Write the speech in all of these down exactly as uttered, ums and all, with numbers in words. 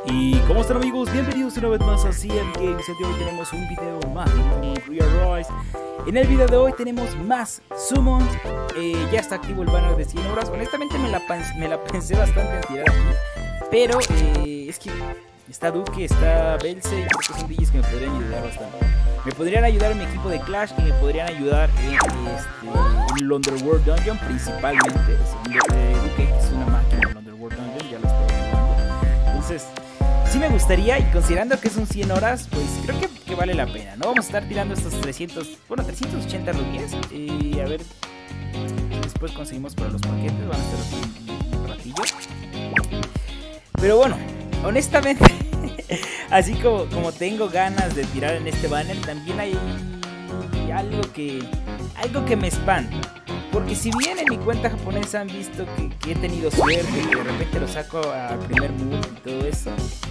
Y ¿cómo están, amigos? Bienvenidos una vez más a C M Games. El día de hoy tenemos un video más de Real Rise. En el video de hoy tenemos más summons. eh, Ya está activo el banner de cien horas. Honestamente me la, me la pensé bastante en tirar aquí, pero eh, es que está Duque, está Belce, y creo que son D Js que me podrían ayudar bastante. Me podrían ayudar en mi equipo de Clash y me podrían ayudar en, este, en el Underworld Dungeon principalmente. Eh, Duque es una máquina en el Underworld Dungeon, ya lo estoy jugando. Entonces sí me gustaría, y considerando que son cien horas, pues creo que, que vale la pena, ¿no? Vamos a estar tirando estos trescientos, bueno, trescientos ochenta rubíes. Y a ver si después conseguimos para los paquetes, van a estar un, un ratillo. Pero bueno, honestamente, así como, como tengo ganas de tirar en este banner, también hay algo que, algo que me espanta. Porque si bien en mi cuenta japonesa han visto que, que he tenido suerte, que de repente lo saco al primer move y todo eso,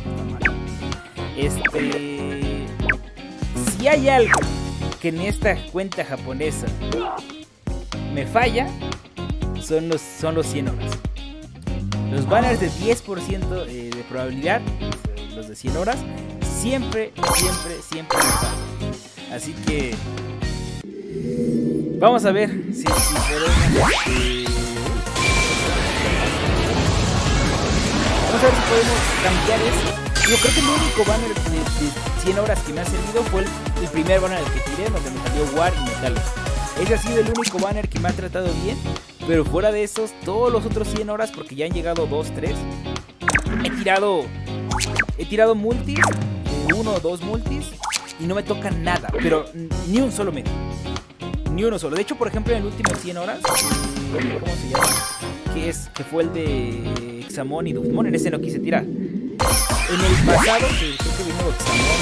este, si hay algo que en esta cuenta japonesa me falla, son los, son los cien horas. Los banners de diez por ciento de probabilidad, los de cien horas, siempre, siempre, siempre me fallan. Así que vamos a ver si, si podemos eh, vamos a ver si podemos cambiar eso. Yo creo que el único banner de, de cien horas que me ha servido fue el, el primer banner al que tiré, donde me salió War y Metal. Ese ha sido el único banner que me ha tratado bien. Pero fuera de esos, todos los otros cien horas, porque ya han llegado dos, tres, he tirado He tirado multis, uno o dos multis, y no me toca nada, pero ni un solo medio. Ni uno solo. De hecho, por ejemplo, en el último cien horas, ¿cómo se llama? Que, es, que fue el de Examon y Dufmon. En ese no quise tirar. En el pasado, que creo que vino Examon,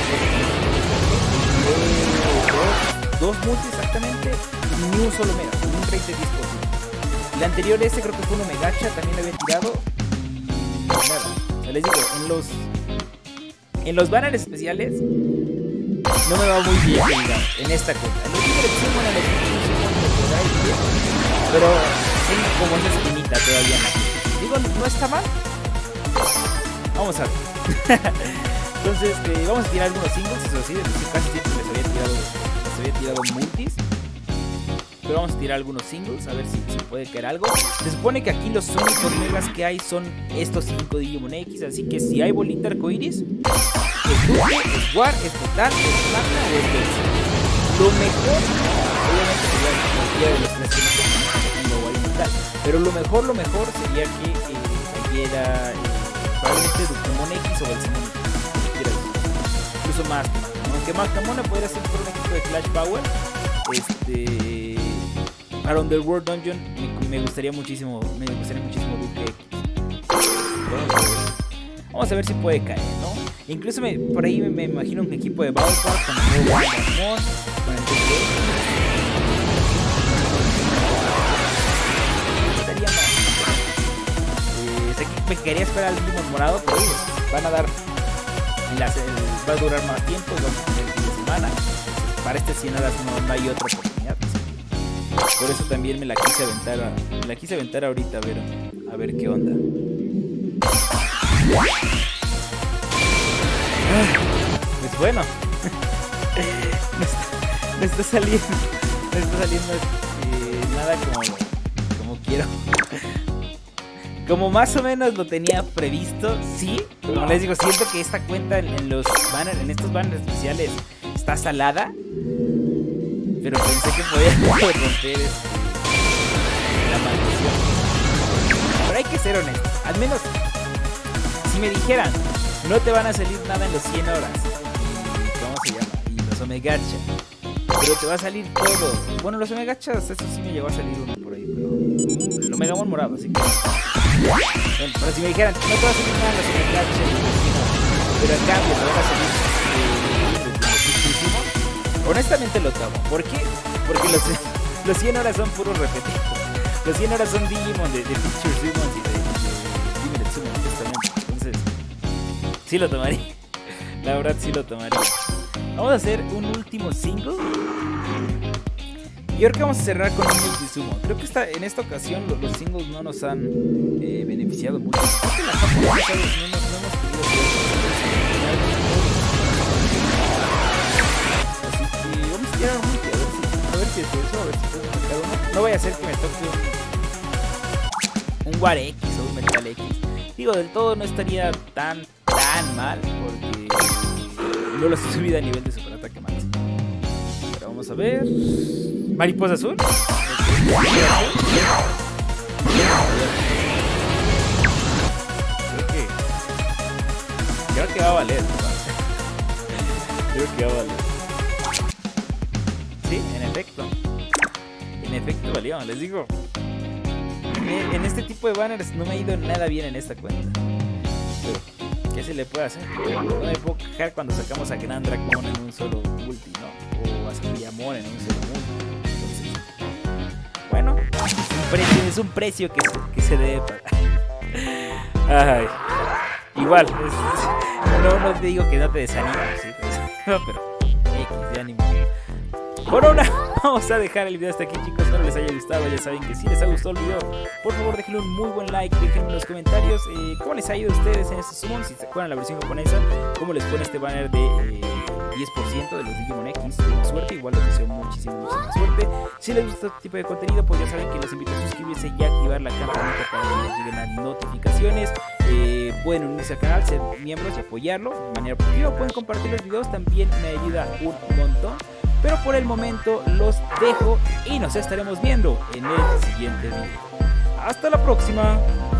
dos, dos multis exactamente, y ni un solo mega, un treinta y diez por ciento. El anterior ese creo que fue un Omegacha, también lo había tirado. Y nada. O sea, les digo, en los en los banners especiales no me va muy bien, digamos, en esta cuenta. En los libros sí, bueno, los bien, pero tengo como esa espinita todavía. Digo, no está mal. Vamos a ver. Entonces, eh, vamos a tirar algunos singles, eso sí, casi siempre les había tirado, les había tirado multis. Pero vamos a tirar algunos singles, a ver si se puede caer algo. Se supone que aquí los únicos megas que hay son estos cinco Digimon X. Así que si hay bolita arcoiris, es Duque, es War, es Total, es Magna o es Belce. Lo mejor, obviamente sería cualquiera de los tres que no tengo War, pero lo mejor, lo mejor sería que eh, cayera eh, probablemente Digimon X o Belce. Incluso más, aunque Magna podría ser por un equipo de Clash Power. Este, para Underworld Dungeon me, me gustaría muchísimo, me gustaría muchísimo Duque X. Vamos a ver si puede caer, ¿no? Incluso me, por ahí me, me imagino un equipo de Ballpark con el nuevo Amor, con el Duque. Estaría mal. Eh, sé que me quería esperar al Digimon morado, pero van a dar, la, va a durar más tiempo, vamos a tener el fin de semana. Para este cien horas no, no hay otra oportunidad. Por eso también me la quise aventar a, me la quise aventar ahorita a ver, a ver qué onda. Pues bueno, no está, no está saliendo, no está saliendo eh, nada como, como quiero. Como más o menos lo tenía previsto, sí. Como les digo, siento que esta cuenta en, en los banners, en estos banners especiales está salada. Pero pensé que podía romper este, la maldición. Pero hay que ser honestos. Al menos, si me dijeran, no te van a salir nada en los cien horas. Y, ¿cómo se llama? Y los Omegacha. Pero te va a salir todo. Bueno, los Omegachas, eso sí me llegó a salir uno por ahí. Pero um, el Omegamon morado, así que. Bueno, pero si me dijeran, no te va a salir nada en los Omegachas y los cien horas. Pero en cambio, te van a salir. Eh, Honestamente lo tomo. ¿Por qué? Porque los, los cien horas son puros repetidos. Los cien horas son Digimon de, de Picture Summons y de, de Limited Summons, justamente. Entonces, sí lo tomaría. La verdad, sí lo tomaría. Vamos a hacer un último single. Y ahora que vamos a cerrar con un multisumo. Creo que esta, en esta ocasión los, los singles no nos han eh, beneficiado mucho. Creo que la japonesa no, no, no hemos tenido no vaya a ser que me toque un, un War X o un Metal X. Digo, del todo no estaría tan, tan mal, porque no lo estoy subido a nivel de superataque máximo. Pero vamos a ver. Mariposa azul. Creo que, creo que va a valer, ¿no? Creo que va a valer. Sí, en efecto. En efecto valió, les digo. En este tipo de banners no me ha ido nada bien en esta cuenta. Pero, ¿qué se le puede hacer? No me puedo quejar cuando sacamos a Gran Dracmon en un solo ulti, ¿no? O a Squillamon en un solo ulti. Entonces, bueno, es un precio, es un precio que, se, que se debe pagar. Ay, igual, es, es, no, no te digo que no te desanimes, ¿sí? No, pero X de ánimo. Por ahora vamos a dejar el video hasta aquí, chicos. Espero les haya gustado. Ya saben que si les ha gustado el video, por favor déjenle un muy buen like. Déjenme en los comentarios eh, cómo les ha ido a ustedes en este summon. Si se acuerdan la versión japonesa, cómo les pone este banner de eh, diez por ciento de los Digimon X. Buena suerte, igual les deseo muchísima, muchísima suerte. Si les gusta este tipo de contenido, pues ya saben que los invito a suscribirse y activar la campanita para que les lleguen las notificaciones. Eh, pueden unirse al canal, ser miembros y apoyarlo de manera positiva. Pueden compartir los videos, también me ayuda un montón. Pero por el momento los dejo y nos estaremos viendo en el siguiente video. Hasta la próxima.